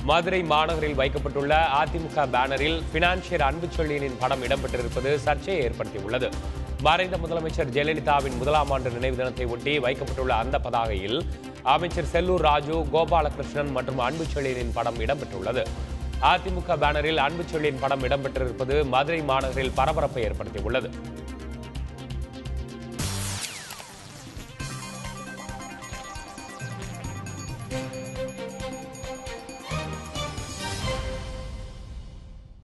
மதுரை மாநகரில் வைக்கப்பட்டுள்ள அதிமுக பேனரில் ஃபினான்சியர் அன்பு செழியனின் படம் இடம்பெற்றிருப்பது சர்ச்சையை ஏற்படுத்தியுள்ளது. மறைந்த முதலமைச்சர் ஜெயலலிதாவின் முதலாம் ஆண்டு நினைவு தினத்தை ஒட்டி வைக்கப்பட்டுள்ள அந்த பதாகையில் அமைச்சர் செல்லூர் ராஜு, கோபாலகிருஷ்ணன் மற்றும் அன்பு செழியனின் படம் இடம்பெற்றுள்ளது. அதிமுக பேனரில் அன்பு செழியன் படம் இடம்பெற்றிருப்பது மதுரை மாநகரில் பரபரப்பை ஏற்படுத்தியுள்ளது.